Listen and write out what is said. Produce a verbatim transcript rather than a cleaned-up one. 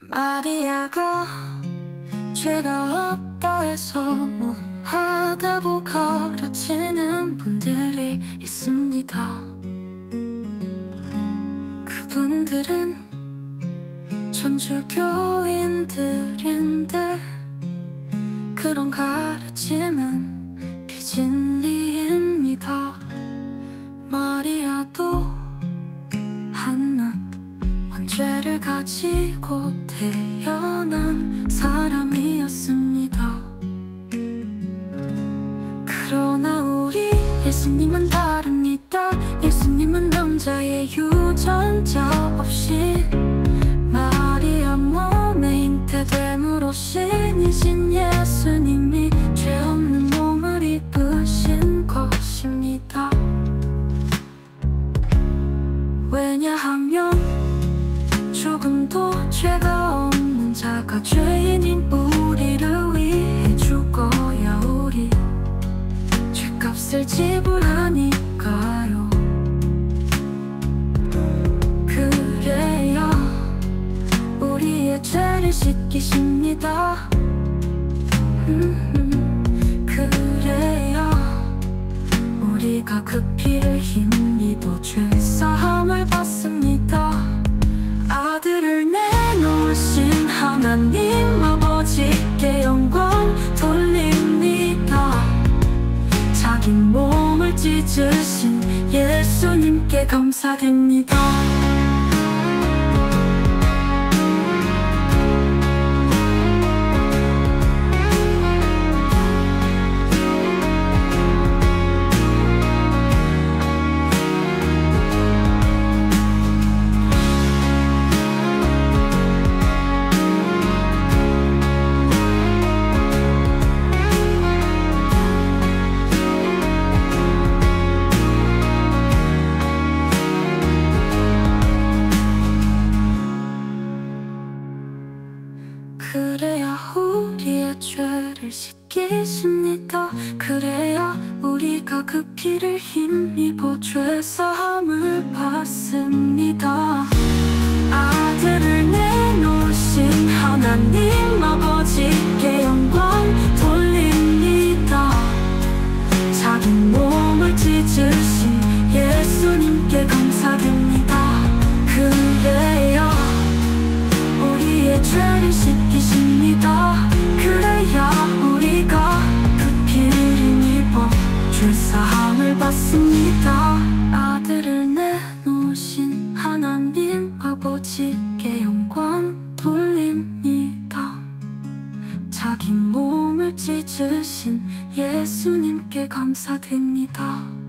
마리아가 죄가 없다 해서 뭐하다고 가르치는 분들이 있습니다. 그분들은 천주교인들인데 그런 가르침은 비진리입니다. 마리아도 한낱 원죄를 가지고 태어난 사람이었습니다. 그러나 우리 예수님은 다릅니다. 예수님은 남자의 유전자 없이 마리아 몸에 잉태됨으로 신이신 예수님이 죄 없는 몸을 입으신 것입니다. 왜냐하면 조금도 죄가 없는 자가 죄인인 우리를 위해 죽어야 우리 죄값을 지불하니까요. 그래야 우리의 죄를 씻기십니다. 음, 그래야 우리가 그 피를 힘입어 죄사함을 받습니다. 아들을 내놓으신 하나님 아버지께 영광 돌립니다. 자기 몸을 찢으신 예수님께 감사드립니다. 그래야 우리의 죄를 씻기십니다. 그래야 우리가 그 피를 힘입어 죄사함을 받습니다. 아들을 내놓으신 하나님 아버지께 영광 돌립니다. 자기 몸을 찢으신 예수님께 감사드립니다. 그래야 우리의 죄를 씻기십니다. 그래야 우리가 그 피를 힘입어 죄사함을 받습니다. 아들을 내놓으신 하나님 아버지께 영광 돌립니다. 자기 몸을 찢으신 예수님께 감사드립니다.